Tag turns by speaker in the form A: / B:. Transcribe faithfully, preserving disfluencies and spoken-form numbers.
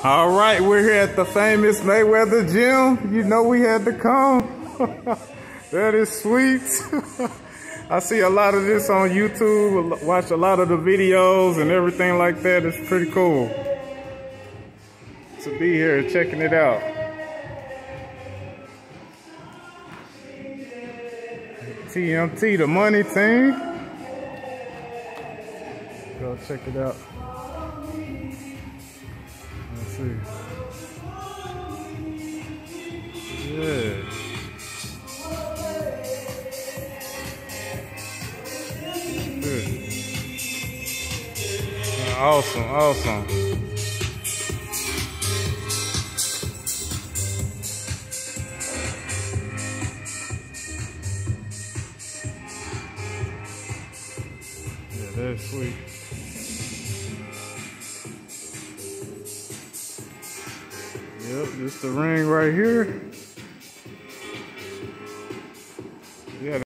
A: All right, we're here at the Famous Mayweather Gym. You know we had to come. That is sweet. I see a lot of this on YouTube, watch a lot of the videos and everything like that. It's pretty cool to be here checking it out. T M T, the money team. Go check it out. Let's see. Yeah. Good. Awesome, awesome. Yeah, that's sweet. Yep, this the ring right here. Yeah.